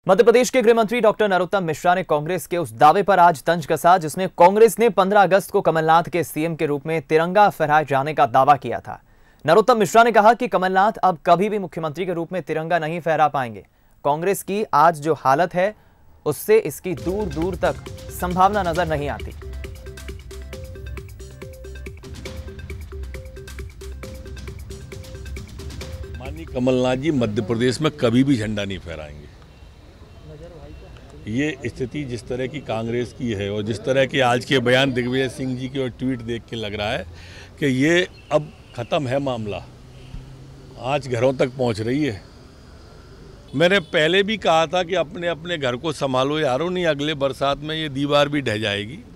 मध्य प्रदेश के गृह मंत्री डॉक्टर नरोत्तम मिश्रा ने कांग्रेस के उस दावे पर आज तंज कसा जिसमें कांग्रेस ने 15 अगस्त को कमलनाथ के सीएम के रूप में तिरंगा फहराए जाने का दावा किया था। नरोत्तम मिश्रा ने कहा कि कमलनाथ अब कभी भी मुख्यमंत्री के रूप में तिरंगा नहीं फहरा पाएंगे। कांग्रेस की आज जो हालत है उससे इसकी दूर दूर तक संभावना नजर नहीं आती। माननीय कमलनाथ जी मध्य प्रदेश में कभी भी झंडा नहीं फहराएंगे। ये स्थिति जिस तरह की कांग्रेस की है और जिस तरह के आज के बयान दिग्विजय सिंह जी के और ट्वीट देख के लग रहा है कि ये अब ख़त्म है मामला, आज घरों तक पहुंच रही है। मैंने पहले भी कहा था कि अपने अपने घर को संभालो यारों, नहीं अगले बरसात में ये दीवार भी ढह जाएगी।